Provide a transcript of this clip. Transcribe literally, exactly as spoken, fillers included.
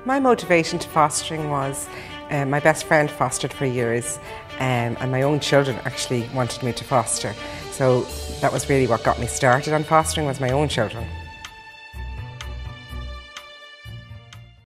My motivation to fostering was um, my best friend fostered for years, um, and my own children actually wanted me to foster. So that was really what got me started on fostering, was my own children.